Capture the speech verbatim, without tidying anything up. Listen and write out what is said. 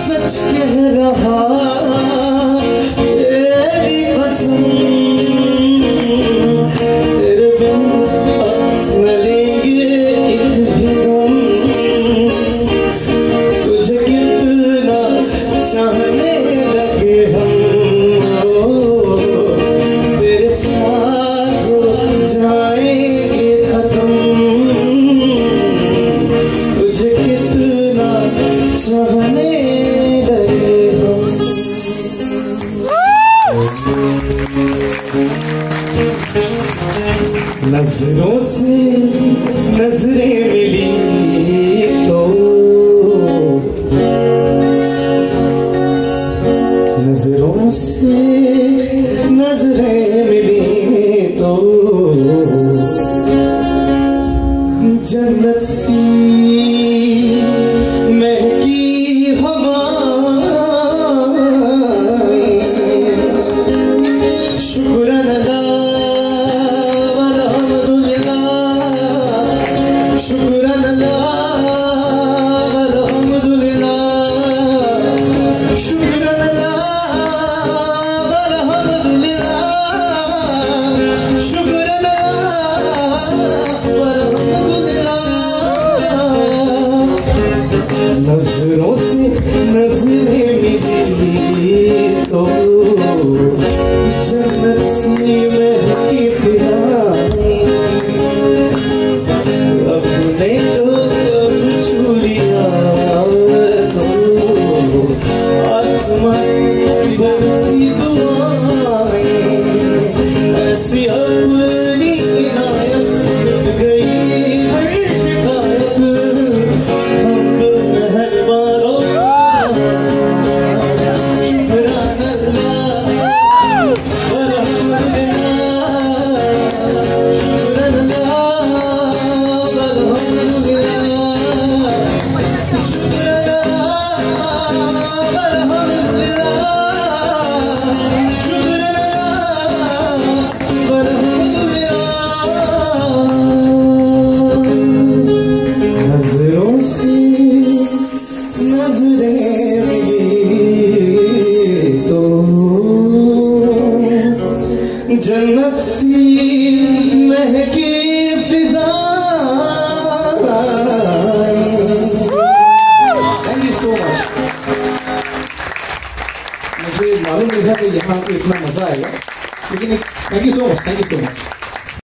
सच कह रहा तेरी कसम, तेरे बिन अब न लेंगे एक भी दम। तुझे कितना चाहने लगे हम, तेरे साथ हो जाएंगे खत्म। तुझे कितना चाहने लगे हम। नजरों से नजरें मिली तो, नजरों से नजरें मिली तो जन्नत सी महकी हवा। शुक्रान अल्लाह अल्हम्दुलिल्लाह, शुक्रान अल्लाह अल्हम्दुलिल्लाह, शुक्रान अल्लाह अल्हम्दुलिल्लाह, शुक्रान अल्लाह अल्हम्दुलिल्लाह। नजरों से नजरें मिली तो जन्नत सी महकी फिजाएं। अपने जो कब छू लिया तो आसमान बरसी दुआएं। ऐसी अपनी इनायत मिट गई हर शिकायत, हम मेहरबानों का शुक्रान अल्लाह अल्हम्दुलिल्लाह, शुक्रान अल्लाह अल्हम्दुलिल्लाह, शुक्रान अल्लाह अल्हम्दुलिल्लाह, शुक्रान अल्लाह अल्हम्दुलिल्लाह। नजरों से नजरें मिली तो जन्नत सी महकी फिजा। Thank you so much. मुझे मालूम नहीं था कि यहाँ पे इतना मजा आएगा, लेकिन thank you so much, thank you so much.